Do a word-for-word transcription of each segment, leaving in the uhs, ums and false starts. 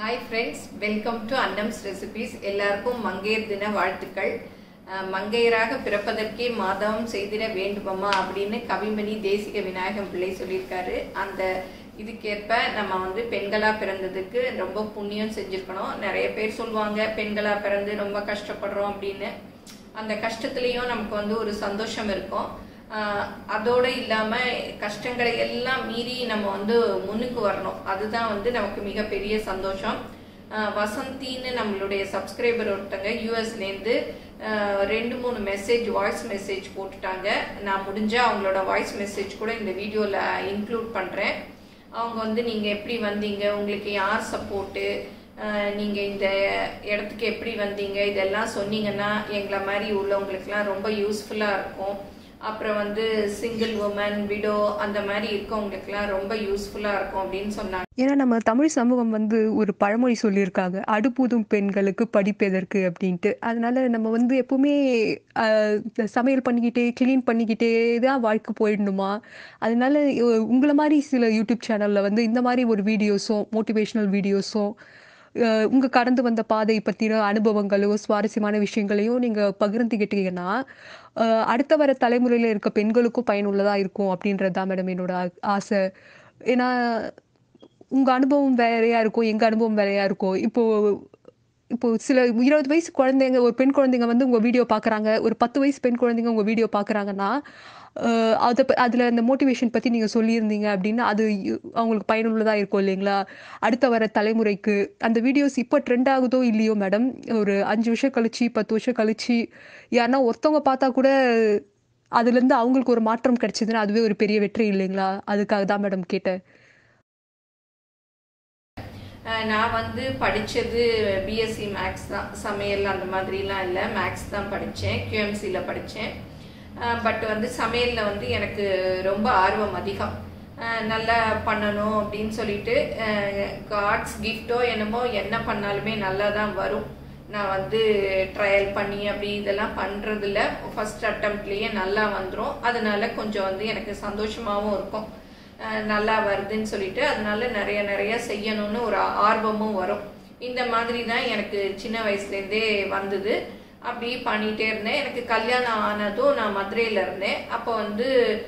Hi friends, welcome to Annam's Recipes. எல்லாருக்கும் மங்கையர் தின வாழ்த்துக்கள். மங்கையராக பிறப்பதற்கே மாதவம் செய்திட வேண்டுமா அப்படின்னு கவிமணி தேசிக விநாயகம் பிள்ளை சொல்லியிருக்காரு. அந்த இதுக்கேற்ப நம்ம வந்து பெண்களா பிறந்ததுக்கு ரொம்ப புண்ணியம் செஞ்சிருக்கணும். நிறைய பேர் சொல்லுவாங்க பெண்களா பிறந்து ரொம்ப கஷ்டப்படுறோம் அப்படின்னு. அந்த கஷ்டத்துலயும் நமக்கு வந்து ஒரு சந்தோஷம் இருக்கும். அதோட இல்லாம கஷ்டங்களை எல்லாம் மீறி நம்ம வந்து முன்னுக்கு வரணும். அதுதான் வந்து நமக்கு மிகப்பெரிய சந்தோஷம். வசந்தின்னு நம்மளுடைய சப்ஸ்கிரைபர் ஒருத்தங்க யூஎஸ்ல இருந்து ரெண்டு மூணு மெசேஜ் வாய்ஸ் மெசேஜ் போட்டுட்டாங்க. நான் முடிஞ்சா அவங்களோட வாய்ஸ் மெசேஜ் கூட இந்த வீடியோல இன்க்ளூட் பண்றேன். அவங்க வந்து நீங்க எப்படி வந்தீங்க, உங்களுக்கு யார் சப்போர்ட்டு, நீங்க இந்த இடத்துக்கு எப்படி வந்தீங்க, இதெல்லாம் சொன்னீங்கன்னா எங்களை மாதிரி உள்ளவங்களுக்குலாம் ரொம்ப யூஸ்ஃபுல்லா இருக்கும். அப்புறம் வந்து சிங்கிள் உமன் விடோ அந்த மாதிரி இருக்கவங்களுக்குலாம் ரொம்ப யூஸ்ஃபுல்லா இருக்கும் அப்படின்னு சொன்னாங்க. ஏன்னா நம்ம தமிழ் சமூகம் வந்து ஒரு பழமொழி சொல்லியிருக்காங்க, அடுப்புதும் பெண்களுக்கு படிப்பெதற்கு அப்படின்ட்டு. அதனால நம்ம வந்து எப்பவுமே சமையல் பண்ணிக்கிட்டே கிளீன் பண்ணிக்கிட்டே தான் வாழ்க்கை போயிடணுமா? அதனால உங்களை மாதிரி சில யூடியூப் சேனல்ல வந்து இந்த மாதிரி ஒரு வீடியோஸும் மோட்டிவேஷனல் வீடியோஸும் உங்க கடந்து வந்த பாதை பத்தின அனுபவங்களோ சுவாரஸ்யமான விஷயங்களையும் நீங்க பகிர்ந்துக்கிட்டீங்கன்னா அடுத்த வர தலைமுறையில இருக்க பெண்களுக்கும் பயனுள்ளதா இருக்கும் அப்படின்றதுதான் மேடம் என்னோட ஆசை. ஏன்னா உங்க அனுபவம் வேறையா இருக்கும், எங்க அனுபவம் வேறையா இருக்கும். இப்போ இப்போ சில இருபது வயசு குழந்தைங்க, ஒரு பெண் குழந்தைங்க வந்து உங்க வீடியோ பாக்குறாங்க, ஒரு பத்து வயசு பெண் குழந்தைங்க உங்க வீடியோ பாக்குறாங்கன்னா அதை அதுல அந்த மோட்டிவேஷன் பத்தி நீங்க சொல்லியிருந்தீங்க அப்படின்னா அது அவங்களுக்கு பயனுள்ளதா இருக்கும் இல்லைங்களா? அடுத்த வர தலைமுறைக்கு அந்த வீடியோஸ் இப்போ ட்ரெண்ட் ஆகுதோ இல்லையோ மேடம், ஒரு அஞ்சு வருஷம் கழிச்சு பத்து வருஷம் கழிச்சு யாருன்னா ஒருத்தவங்க பார்த்தா கூட அதுல இருந்து அவங்களுக்கு ஒரு மாற்றம் கிடைச்சதுன்னா அதுவே ஒரு பெரிய வெற்றி இல்லைங்களா? அதுக்காக தான் மேடம் கேட்டேன். நான் வந்து படித்தது பிஎஸ்சி மேக்ஸ் தான், சமையல் அந்த மாதிரிலாம் இல்லை, மேக்ஸ் தான் படித்தேன், கியூஎம்சியில் படித்தேன். பட் வந்து சமையலில் வந்து எனக்கு ரொம்ப ஆர்வம் அதிகம். நல்லா பண்ணணும் அப்படின்னு சொல்லிட்டு காட்ஸ் கிஃப்டோ என்னமோ என்ன பண்ணாலுமே நல்லா தான் வரும். நான் வந்து ட்ரையல் பண்ணி அப்படி இதெல்லாம் பண்ணுறதில்ல, ஃபர்ஸ்ட் அட்டம்ப்ட்லேயே நல்லா வந்துடும். அதனால கொஞ்சம் வந்து எனக்கு சந்தோஷமாகவும் இருக்கும், நல்லா வருதுன்னு சொல்லிட்டு. அதனால நிறைய நிறைய செய்யணும்னு ஒரு ஆர்வமும் வரும். இந்த மாதிரி தான் எனக்கு சின்ன வயசுலேருந்தே வந்தது. அப்படி பண்ணிகிட்டே இருந்தேன். எனக்கு கல்யாணம் ஆனதும் நான் மதுரையில் இருந்தேன். அப்போ வந்து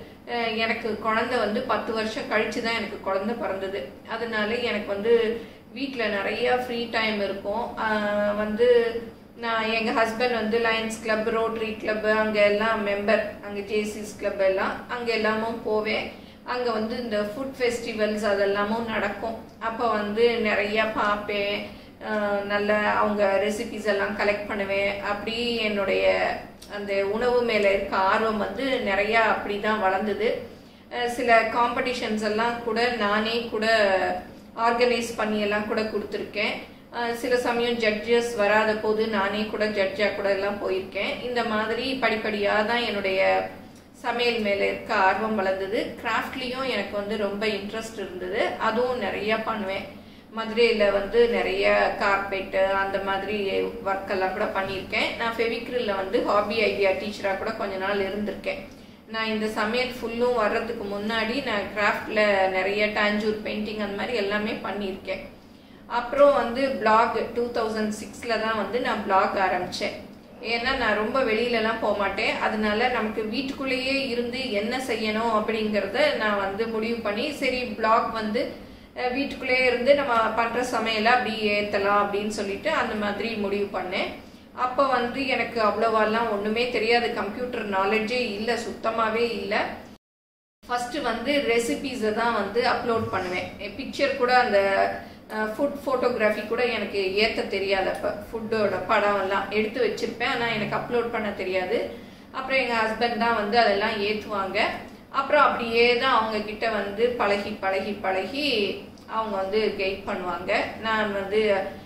எனக்கு குழந்தை வந்து பத்து வருஷம் கழிச்சு தான் எனக்கு குழந்தை பிறந்தது. அதனால எனக்கு வந்து வீட்டில் நிறைய ஃப்ரீ டைம் இருக்கும். வந்து நான் எங்கள் ஹஸ்பண்ட் வந்து லயன்ஸ் கிளப், ரோட்டரி கிளப் அங்கே எல்லாம் மெம்பர், அங்கே ஜேசிஸ் கிளப் எல்லாம் அங்கே எல்லாமும் போவேன். அங்கே வந்து இந்த ஃபுட் ஃபெஸ்டிவல்ஸ் அதெல்லாமும் நடக்கும். அப்போ வந்து நிறையா பார்ப்பேன், நல்ல அவங்க ரெசிபிஸ் எல்லாம் கலெக்ட் பண்ணுவேன். அப்படி என்னுடைய அந்த உணவு மேலே இருக்க ஆர்வம் வந்து நிறையா அப்படி தான் வளர்ந்தது. சில காம்படிஷன்ஸ் எல்லாம் கூட நானே கூட ஆர்கனைஸ் பண்ணி எல்லாம் கூட கொடுத்துருக்கேன். சில சமயம் ஜட்ஜஸ் வராத போது நானே கூட ஜட்ஜாக கூட எல்லாம் போயிருக்கேன். இந்த மாதிரி படிப்படியாக தான் என்னுடைய சமையல் மேலே இருக்க ஆர்வம் வளர்ந்தது. கிராஃப்ட்லேயும் எனக்கு வந்து ரொம்ப இன்ட்ரெஸ்ட் இருந்தது, அதுவும் நிறையா பண்ணுவேன். மதுரையில் வந்து நிறைய கார்பெட்டு அந்த மாதிரி ஒர்க்கெல்லாம் கூட பண்ணியிருக்கேன். நான் ஃபெவிக்ரிலில் வந்து ஹாபி ஐடியா டீச்சராக கூட கொஞ்ச நாள் இருந்திருக்கேன். நான் இந்த சமையல் ஃபுல்லும் வர்றதுக்கு முன்னாடி நான் கிராஃப்டில் நிறைய டாஞ்சூர் பெயிண்டிங் அந்த மாதிரி எல்லாமே பண்ணியிருக்கேன். அப்புறம் வந்து பிளாக் டூ தௌசண்ட் சிக்ஸில் தான் வந்து நான் பிளாக் ஆரம்பித்தேன். ஏன்னா நான் ரொம்ப வெளியிலலாம் போக மாட்டேன். அதனால நமக்கு வீட்டுக்குள்ளேயே இருந்து என்ன செய்யணும் அப்படிங்கிறத நான் வந்து முடிவு பண்ணி, சரி பிளாக் வந்து வீட்டுக்குள்ளேயே இருந்து நம்ம பண்ணுற சமையலை அப்படி ஏற்றலாம் அப்படின்னு சொல்லிட்டு அந்த மாதிரி முடிவு பண்ணேன். அப்போ வந்து எனக்கு அவ்வளோவாலாம் ஒன்றுமே தெரியாது, கம்ப்யூட்டர் நாலேஜே இல்லை, சுத்தமாகவே இல்லை. ஃபஸ்ட்டு வந்து ரெசிபீஸை தான் வந்து அப்லோட் பண்ணுவேன். பிக்சர் கூட அந்த ஃபுட் ஃபோட்டோகிராஃபி கூட எனக்கு ஏற்ற தெரியாது. அப்போ ஃபுட்டோட படம் எல்லாம் எடுத்து வச்சுருப்பேன், ஆனால் எனக்கு அப்லோட் பண்ண தெரியாது. அப்புறம் எங்கள் ஹஸ்பண்ட் தான் வந்து அதெல்லாம் ஏற்றுவாங்க. அப்புறம் அப்படியே தான் அவங்கக்கிட்ட வந்து பழகி பழகி பழகி அவங்க வந்து கைட் பண்ணுவாங்க. நான் வந்து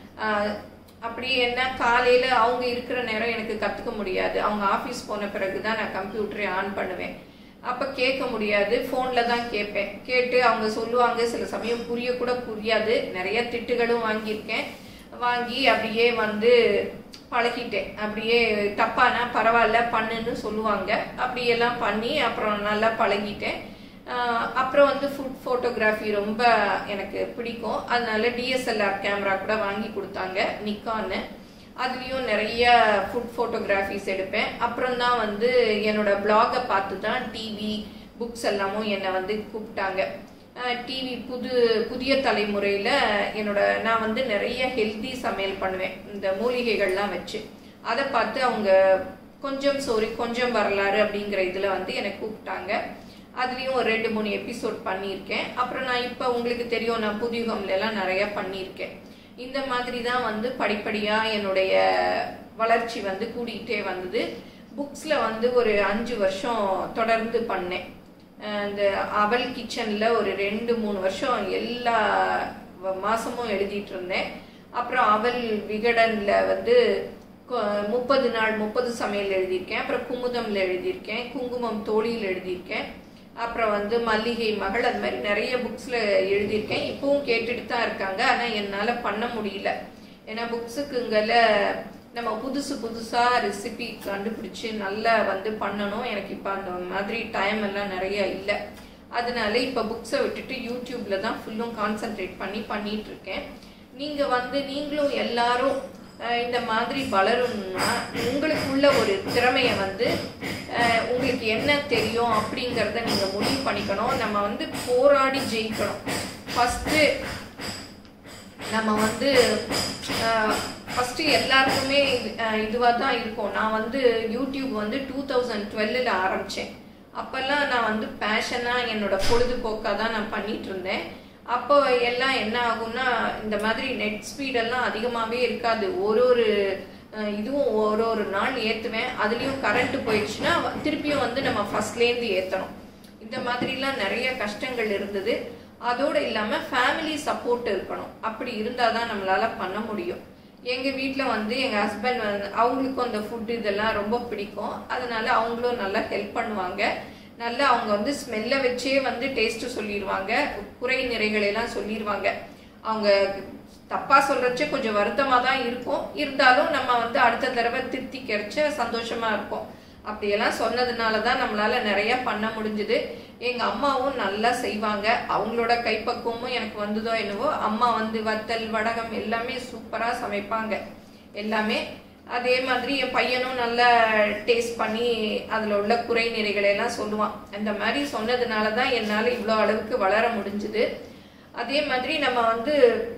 அப்படி என்ன காலையில் அவங்க இருக்கிற நேரம் எனக்கு கற்றுக்க முடியாது. அவங்க ஆஃபீஸ் போன பிறகு தான் நான் கம்ப்யூட்டரை ஆன் பண்ணுவேன். அப்போ கேட்க முடியாது, ஃபோனில் தான் கேட்பேன். கேட்டு அவங்க சொல்லுவாங்க, சில சமயம் புரிய கூட புரியாது. நிறைய திட்டுகளும் வாங்கியிருக்கேன். வாங்கி அப்படியே வந்து பழகிட்டேன். அப்படியே தப்பானா பரவாயில்ல பண்ணுன்னு சொல்லுவாங்க. அப்படியெல்லாம் பண்ணி அப்புறம் நல்லா பழகிட்டேன். அப்புறம் வந்து ஃபுட் ஃபோட்டோகிராஃபி ரொம்ப எனக்கு பிடிக்கும். அதனால டிஎஸ்எல்ஆர் கேமரா கூட வாங்கி கொடுத்தாங்க, நிக்கான்னு. அதுலேயும் நிறைய ஃபுட் ஃபோட்டோகிராஃபிஸ் எடுப்பேன். அப்புறம் தான் வந்து என்னோட பிளாகை பார்த்து தான் டிவி புக்ஸ் எல்லாமும் என்னை வந்து கூப்பிட்டாங்க. டிவி புது புதிய தலைமுறையில் என்னோட நான் வந்து நிறைய ஹெல்தி சமையல் பண்ணுவேன், இந்த மூலிகைகள்லாம் வச்சு. அதை பார்த்து அவங்க கொஞ்சம் சோறு கொஞ்சம் வரலாறு அப்படிங்கிற இதில் வந்து என்னை கூப்பிட்டாங்க. அதுலேயும் ஒரு ரெண்டு மூணு எபிசோட் பண்ணியிருக்கேன். அப்புறம் நான் இப்போ உங்களுக்கு தெரியும், நான் புதியுகம்லாம் நிறையா பண்ணியிருக்கேன். இந்த மாதிரி தான் வந்து படிப்படியாக என்னுடைய வளர்ச்சி வந்து கூடிக்கிட்டே வந்தது. புக்ஸில் வந்து ஒரு அஞ்சு வருஷம் தொடர்ந்து பண்ணேன். இந்த அவல் கிச்சனில் ஒரு ரெண்டு மூணு வருஷம் எல்லா மாதமும் எழுதிட்டு இருந்தேன். அப்புறம் அவல் விகடனில் வந்து முப்பது நாள் முப்பது சமையல் எழுதியிருக்கேன். அப்புறம் குமுதமில் எழுதியிருக்கேன், குங்குமம் தோழியில் எழுதியிருக்கேன். அப்புறம் வந்து மல்லிகை மகள், அது மாதிரி நிறைய புக்ஸில் எழுதியிருக்கேன். இப்போவும் கேட்டுட்டு தான் இருக்காங்க, ஆனால் என்னால் பண்ண முடியல. ஏன்னா புக்ஸுக்குங்கல நம்ம புதுசு புதுசாக ரெசிபி கண்டுபிடிச்சி நல்லா வந்து பண்ணணும். எனக்கு இப்போ அந்த மாதிரி டைம் எல்லாம் நிறைய இல்லை. அதனால இப்போ புக்ஸை விட்டுட்டு யூடியூப்ல தான் ஃபுல்லும் கான்சென்ட்ரேட் பண்ணி பண்ணிட்டு இருக்கேன். நீங்கள் வந்து நீங்களும் எல்லாரும் இந்த மாதிரி வளரணும்னா உங்களுக்குள்ள ஒரு திறமையை வந்து உங்களுக்கு என்ன தெரியும் அப்படிங்கிறத நீங்கள் முடிவு பண்ணிக்கணும். நம்ம வந்து போராடி ஜெயிக்கணும். ஃபஸ்ட்டு நம்ம வந்து ஃபஸ்ட்டு எல்லாருக்குமே இதுவாக தான் இருக்கும். நான் வந்து யூடியூப் வந்து டூ தௌசண்ட் டுவெல்லில் ஆரம்பித்தேன். அப்போல்லாம் நான் வந்து பேஷனாக என்னோட பொழுதுபோக்காக தான் நான் பண்ணிகிட்டு இருந்தேன். அப்போ எல்லாம் என்ன ஆகும்னா, இந்த மாதிரி நெட் ஸ்பீடெல்லாம் அதிகமாகவே இருக்காது. ஒரு ஒரு இதுவும் ஒரு ஒரு நாள் ஏற்றுவேன். அதுலேயும் கரண்ட்டு போயிடுச்சுன்னா திருப்பியும் வந்து நம்ம ஃபஸ்ட்லேருந்து ஏற்றணும். இந்த மாதிரிலாம் நிறைய கஷ்டங்கள் இருந்தது. அதோடு இல்லாமல் ஃபேமிலி சப்போர்ட் இருக்கணும். அப்படி இருந்தால் தான் நம்மளால் பண்ண முடியும். எங்கள் வீட்டில் வந்து எங்கள் ஹஸ்பண்ட் வந்து அவங்களுக்கும் அந்த ஃபுட் இதெல்லாம் ரொம்ப பிடிக்கும். அதனால அவங்களும் நல்லா ஹெல்ப் பண்ணுவாங்க. நல்லா அவங்க வந்து ஸ்மெல்லை வச்சே வந்து டேஸ்ட்டு சொல்லிடுவாங்க, குறை நிறைகளெல்லாம் சொல்லிடுவாங்க. அவங்க தப்பாக சொல்கிறச்சே கொஞ்சம் வருத்தமாக தான் இருக்கும். இருந்தாலும் நம்ம வந்து அடுத்த தடவை திருத்தி கிடைச்ச சந்தோஷமாக இருக்கும். அப்படியெல்லாம் சொன்னதுனால தான் நம்மளால் நிறையா பண்ண முடிஞ்சுது. எங்கள் அம்மாவும் நல்லா செய்வாங்க. அவங்களோட கைப்பக்குவமும் எனக்கு வந்ததோ என்னவோ. அம்மா வந்து வத்தல் வடகம் எல்லாமே சூப்பராக சமைப்பாங்க எல்லாமே. அதே மாதிரி என் பையனும் நல்லா டேஸ்ட் பண்ணி அதில் உள்ள குறை நிறைகளை எல்லாம் சொல்லுவான். அந்த மாதிரி சொன்னதுனால தான் என்னால் இவ்வளோ அளவுக்கு வளர முடிஞ்சுது. அதே மாதிரி நம்ம வந்து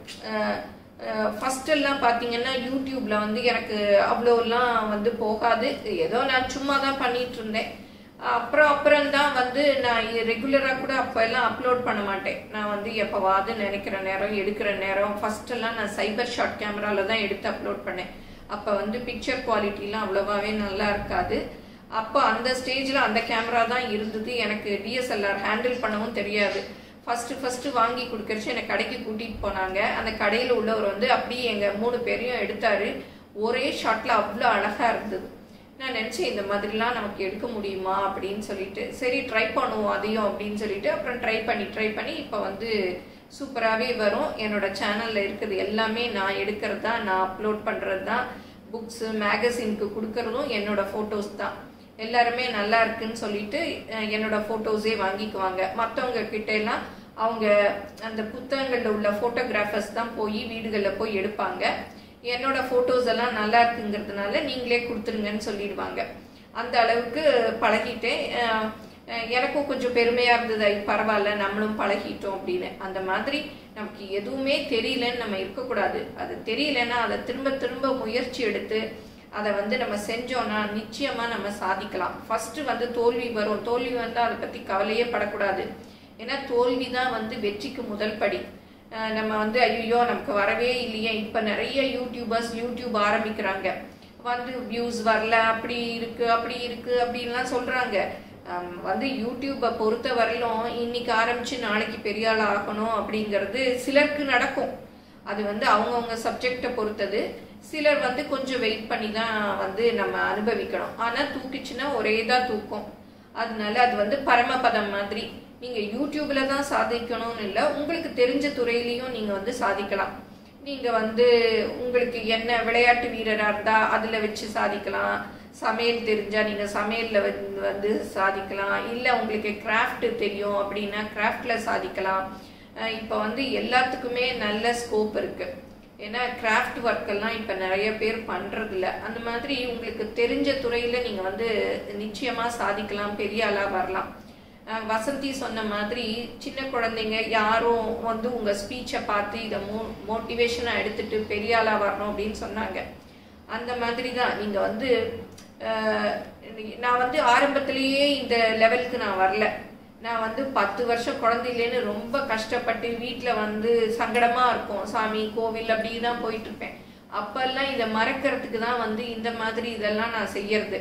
ஃபஸ்ட்டெல்லாம் பார்த்தீங்கன்னா யூடியூப்பில் வந்து எனக்கு அவ்வளோலாம் வந்து போகாது. ஏதோ நான் சும்மா தான் பண்ணிகிட்டு இருந்தேன். அப்புறம் அப்புறம்தான் வந்து நான் ரெகுலராக கூட அப்போ எல்லாம் அப்லோட் பண்ண மாட்டேன். நான் வந்து எப்போவாது நினைக்கிற நேரம் எடுக்கிற நேரம். ஃபஸ்ட்டெல்லாம் நான் சைபர் ஷாட் கேமராவில் தான் எடுத்து அப்லோட் பண்ணேன். அப்போ வந்து பிக்சர் குவாலிட்டிலாம் அவ்வளோவாவே நல்லா இருக்காது. அப்போ அந்த ஸ்டேஜில் அந்த கேமரா தான் இருந்தது. எனக்கு டிஎஸ்எல்ஆர் ஹேண்டில் பண்ணவும் தெரியாது. ஃபஸ்ட்டு ஃபஸ்ட்டு வாங்கி கொடுக்கறச்சு என்னை கடைக்கு கூட்டிகிட்டு போனாங்க. அந்த கடையில் உள்ளவர் வந்து அப்படியே எங்கள் மூணு பேரையும் எடுத்தார். ஒரே ஷாட்டில் அவ்வளோ அழகாக இருந்தது. நான் நினச்சேன் இந்த மாதிரிலாம் நமக்கு எடுக்க முடியுமா அப்படின்னு சொல்லிட்டு, சரி ட்ரை பண்ணுவோம் அதையும் அப்படின்னு சொல்லிட்டு அப்புறம் ட்ரை பண்ணி ட்ரை பண்ணி இப்போ வந்து சூப்பராகவே வரும். என்னோட சேனலில் இருக்கிறது எல்லாமே நான் எடுக்கிறது தான், நான் அப்லோட் பண்ணுறது தான். புக்ஸு மேகசினுக்கு கொடுக்கறதும் என்னோட ஃபோட்டோஸ் தான். எல்லாருமே நல்லா இருக்குன்னு சொல்லிட்டு என்னோட ஃபோட்டோஸே வாங்கிக்குவாங்க. மற்றவங்க கிட்ட எல்லாம் அவங்க அந்த புத்தகங்களில் உள்ள ஃபோட்டோகிராஃபர்ஸ் தான் போய் வீடுகளில் போய் எடுப்பாங்க. என்னோட ஃபோட்டோஸ் எல்லாம் நல்லா இருக்குங்கிறதுனால நீங்களே கொடுத்துருங்கன்னு சொல்லிடுவாங்க. அந்த அளவுக்கு பழகிட்டேன். எனக்கும் கொஞ்சம் பெருமையாக இருந்தது, பரவாயில்ல நம்மளும் பழகிட்டோம் அப்படின்னு. அந்த மாதிரி நமக்கு எதுவுமே தெரியலன்னு நம்ம இருக்கக்கூடாது. அது தெரியலன்னா அதை திரும்ப திரும்ப முயற்சி எடுத்து அதை வந்து நம்ம செஞ்சோன்னா நிச்சயமாக நம்ம சாதிக்கலாம். ஃபஸ்ட்டு வந்து தோல்வி வரும். தோல்வி வந்தால் அதை பற்றி கவலையே படக்கூடாது. ஏன்னா தோல்வி தான் வந்து வெற்றிக்கு முதல் படி. நம்ம வந்து ஐயோ நமக்கு வரவே இல்லையே. இப்போ நிறைய யூடியூபர்ஸ் யூடியூப் ஆரம்பிக்கிறாங்க, வந்து வியூஸ் வரல, அப்படி இருக்கு அப்படி இருக்கு அப்படின்லாம் சொல்கிறாங்க. வந்து யூடியூப்பை பொறுத்த வரலும் இன்னைக்கு ஆரம்பித்து நாளைக்கு பெரிய ஆள் ஆகணும் அப்படிங்கிறது சிலருக்கு நடக்கும். அது வந்து அவங்கவுங்க சப்ஜெக்டை பொறுத்தது. சிலர் வந்து கொஞ்சம் வெயிட் பண்ணி தான் வந்து நம்ம அனுபவிக்கணும். ஆனால் தூக்கிச்சுன்னா ஒரே தான் தூக்கும். அதனால அது வந்து பரமபதம் மாதிரி. நீங்கள் யூடியூப்பில் தான் சாதிக்கணும்னு இல்லை, உங்களுக்கு தெரிஞ்ச துறையிலையும் நீங்கள் வந்து சாதிக்கலாம். நீங்கள் வந்து உங்களுக்கு என்ன விளையாட்டு வீரராக இருந்தால் அதில் வச்சு சாதிக்கலாம். சமையல் தெரிஞ்சால் நீங்கள் சமையலில் வந்து வந்து சாதிக்கலாம், இல்லை உங்களுக்கு கிராஃப்ட் தெரியும் அப்படின்னா கிராஃப்டில் சாதிக்கலாம். இப்போ வந்து எல்லாத்துக்குமே நல்ல ஸ்கோப் இருக்குது. ஏன்னா கிராஃப்ட் ஒர்க்கெல்லாம் இப்போ நிறைய பேர் பண்ணுறதில்ல. அந்த மாதிரி உங்களுக்கு தெரிஞ்ச துறையில் நீங்கள் வந்து நிச்சயமாக சாதிக்கலாம், பெரிய ஆளாக வரலாம். வசந்தி சொன்ன மாதிரி சின்ன குழந்தைங்க யாரும் வந்து உங்கள் ஸ்பீச்சை பார்த்து இதை மோ மோட்டிவேஷனாக எடுத்துகிட்டு பெரிய ஆளாக வரணும் அப்படின்னு சொன்னாங்க. அந்த மாதிரி தான் நீங்கள் வந்து நான் வந்து ஆரம்பத்திலேயே இந்த லெவலுக்கு நான் வரல. நான் வந்து பத்து வருஷம் குழந்தையிலேன்னு ரொம்ப கஷ்டப்பட்டு வீட்டில் வந்து சங்கடமாக இருக்கும், சாமி கோவில் அப்படி தான் போயிட்டுருப்பேன். அப்போல்லாம் இதை மறக்கிறதுக்கு தான் வந்து இந்த மாதிரி இதெல்லாம் நான் செய்யறது.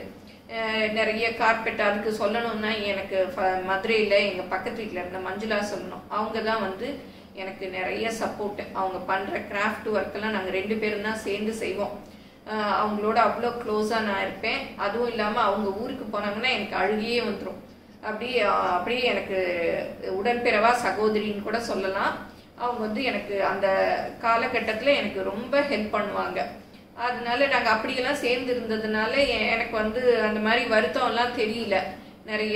நிறைய கார்பெட் அதுக்கு சொல்லணும்னா எனக்கு மதுரையில் எங்கள் பக்கத்து வீட்டில் இருந்த மஞ்சுளா சொல்லணும். அவங்க தான் வந்து எனக்கு நிறைய சப்போர்ட்டு. அவங்க பண்ணுற கிராஃப்ட் ஒர்க்கெல்லாம் நாங்கள் ரெண்டு பேரும் தான் சேர்ந்து செய்வோம். அவங்களோட அவ்வளோ க்ளோஸாக நான் இருப்பேன். அதுவும் இல்லாமல் அவங்க ஊருக்கு போனாங்கன்னா எனக்கு அழுகியே வந்துடும். அப்படியே அப்படியே எனக்கு உடன்பிறவா சகோதரின்னு கூட சொல்லலாம். அவங்க வந்து எனக்கு அந்த காலகட்டத்தில் எனக்கு ரொம்ப ஹெல்ப் பண்ணுவாங்க. அதனால நாங்கள் அப்படியெல்லாம் சேர்ந்து இருந்ததுனால எனக்கு வந்து அந்த மாதிரி வருத்தம்லாம் தெரியல. நிறைய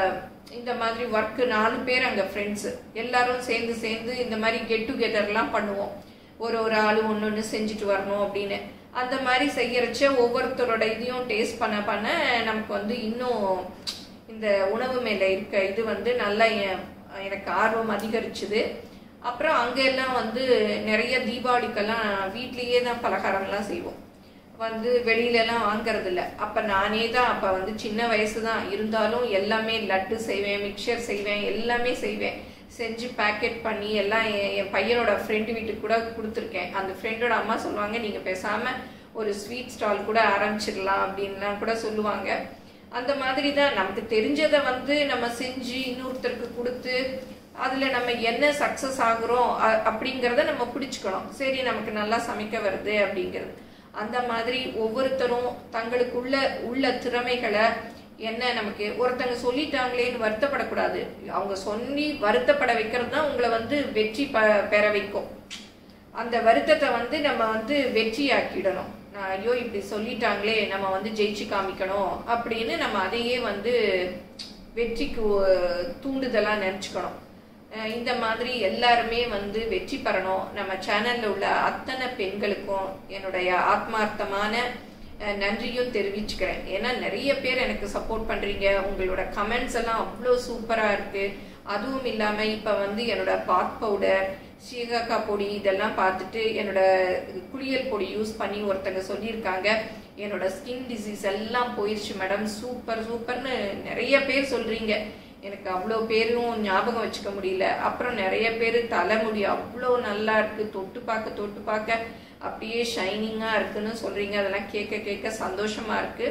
இந்த மாதிரி ஒர்க்கு நாலு பேர் அங்கே ஃப்ரெண்ட்ஸு எல்லாரும் சேர்ந்து சேர்ந்து இந்த மாதிரி கெட் டுகெதர்லாம் பண்ணுவோம். ஒரு ஒரு ஆள் ஒன்று ஒன்று செஞ்சுட்டு வரணும் அப்படின்னு. அந்த மாதிரி செய்யறச்ச ஒவ்வொருத்தரோட இதையும் டேஸ்ட் பண்ண பண்ண நமக்கு வந்து இன்னும் இந்த உணவு மேலே இருக்க இது வந்து நல்லா எனக்கு ஆர்வம் அதிகரிச்சுது. அப்புறம் அங்கெல்லாம் வந்து நிறைய தீபாவளிக்கெல்லாம் வீட்லேயே தான் பலகாரம்லாம் செய்வோம், வந்து வெளியிலலாம் வாங்கிறது இல்லை. அப்போ நானே தான், அப்போ வந்து சின்ன வயசு தான் இருந்தாலும் எல்லாமே லட்டு செய்வேன், மிக்சர் செய்வேன், எல்லாமே செய்வேன். செஞ்சு பேக்கெட் பண்ணி எல்லாம் என் பையனோட ஃப்ரெண்டு வீட்டுக்கு கூட கொடுத்துருக்கேன். அந்த ஃப்ரெண்டோட அம்மா சொல்லுவாங்க, நீங்கள் பேசாமல் ஒரு ஸ்வீட் ஸ்டால் கூட ஆரம்பிச்சிடலாம் அப்படின்லாம் கூட சொல்லுவாங்க. அந்த மாதிரி தான் நமக்கு தெரிஞ்சதை வந்து நம்ம செஞ்சு இன்னொருத்தருக்கு கொடுத்து அதில் நம்ம என்ன சக்ஸஸ் ஆகுறோம் அப்படிங்கிறத நம்ம பிடிச்சிக்கணும். சரி நமக்கு நல்லா சமைக்க வருது அப்படிங்கிறது. அந்த மாதிரி ஒவ்வொருத்தரும் தங்களுக்குள்ள உள்ள திறமைகளை என்ன நமக்கு ஒருத்தங்க சொல்லிட்டாங்களேன்னு வருத்தப்படக்கூடாது. அவங்க சொல்லி வருத்தப்பட வைக்கிறது தான் உங்களை வந்து வெற்றி ப பெற வைக்கும். அந்த வருத்தத்தை வந்து நம்ம வந்து வெற்றி ஆக்கிடணும். நான் ஐயோ இப்படி சொல்லிட்டாங்களே நம்ம வந்து ஜெயிச்சு காமிக்கணும் அப்படின்னு நம்ம அதையே வந்து வெற்றிக்கு தூண்டுதலாக நினச்சிக்கணும். இந்த மாதிரி எல்லாருமே வந்து வெற்றி பெறணும். நம்ம சேனல்ல உள்ள அத்தனை பெண்களுக்கும் என்னுடைய ஆத்மார்த்தமான நன்றியும் தெரிவிச்சுக்கிறேன். ஏன்னா நிறைய பேர் எனக்கு சப்போர்ட் பண்றீங்க. உங்களோட கமெண்ட்ஸ் எல்லாம் அவ்வளோ சூப்பரா இருக்கு. அதுவும் இல்லாம இப்ப வந்து என்னோட பாத் பவுடர், சீகக்காய் பொடி இதெல்லாம் பார்த்துட்டு என்னோட குளியல் பொடி யூஸ் பண்ணி ஒருத்தங்க சொல்லியிருக்காங்க, என்னோட ஸ்கின் டிசீஸ் எல்லாம் போயிடுச்சு மேடம், சூப்பர் சூப்பர்னு நிறைய பேர் சொல்றீங்க. எனக்கு அவ்வளோ பேரும் ஞாபகம் வச்சுக்க முடியல. அப்புறம் நிறைய பேர் தலைமுடி அவ்வளோ நல்லா இருக்கு, தொட்டு பார்க்க தொட்டு பார்க்க அப்படியே ஷைனிங்காக இருக்குன்னு சொல்றீங்க. அதெல்லாம் கேட்க கேட்க சந்தோஷமா இருக்கு.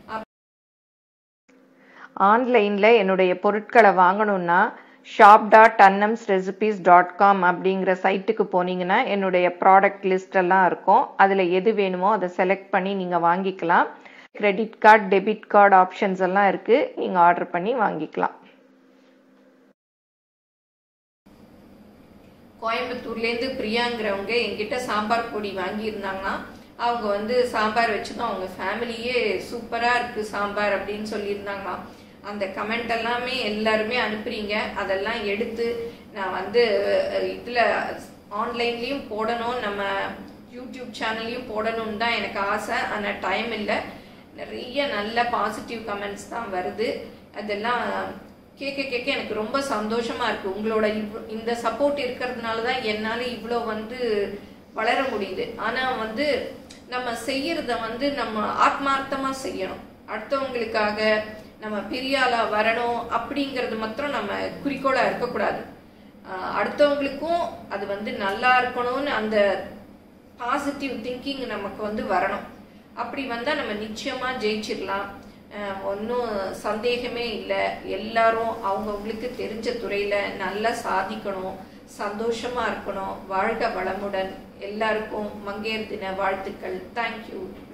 ஆன்லைனில் என்னுடைய பொருட்களை வாங்கணும்னா shop dot Annams recipes dot com அப்படிங்கிற சைட்டுக்கு போனீங்கன்னா என்னுடைய ப்ராடக்ட் லிஸ்ட் எல்லாம் இருக்கும். அதில் எது வேணுமோ அதை செலக்ட் பண்ணி நீங்கள் வாங்கிக்கலாம். Credit card, debit card options எல்லாம் இருக்குது, நீங்கள் ஆர்டர் பண்ணி வாங்கிக்கலாம். கோயம்புத்தூர்லேருந்து பிரியாங்கிறவங்க என்கிட்ட சாம்பார் பொடி வாங்கியிருந்தாங்கன்னா அவங்க வந்து சாம்பார் வச்சுதான் அவங்க ஃபேமிலியே சூப்பராக இருக்குது சாம்பார் அப்படின்னு சொல்லியிருந்தாங்களாம். அந்த கமெண்ட் எல்லாமே எல்லாருமே அனுப்புறீங்க. அதெல்லாம் எடுத்து நான் வந்து இதில் ஆன்லைன்லேயும் போடணும், நம்ம யூடியூப் சேனல்லையும் போடணும்னு தான் எனக்கு ஆசை. ஆனால் டைம் இல்லை. நிறைய நல்ல பாசிட்டிவ் கமெண்ட்ஸ் தான் வருது. அதெல்லாம் கேட்க கேட்க எனக்கு ரொம்ப சந்தோஷமா இருக்கு. உங்களோட இவ் இந்த சப்போர்ட் இருக்கிறதுனால தான் என்னால் இவ்வளோ வந்து வளர முடியுது. ஆனால் வந்து நம்ம செய்யறத வந்து நம்ம ஆத்மார்த்தமாக செய்யணும். அடுத்தவங்களுக்காக நம்ம பெரிய ஆளா வரணும் அப்படிங்கிறது மாத்திரம் நம்ம குறிக்கோளாக இருக்கக்கூடாது. அடுத்தவங்களுக்கும் அது வந்து நல்லா இருக்கணும்னு அந்த பாசிட்டிவ் திங்கிங் நமக்கு வந்து வரணும். அப்படி வந்தால் நம்ம நிச்சயமாக ஜெயிச்சிடலாம். ஒன்றும் சந்தேகமே இல்லை. எல்லாரும் அவங்கவுங்களுக்கு தெரிஞ்ச துறையில் நல்லா சாதிக்கணும், சந்தோஷமாக இருக்கணும். வாழ்க வளமுடன். எல்லாருக்கும் மங்கையர் தின வாழ்த்துக்கள். தேங்க்யூ.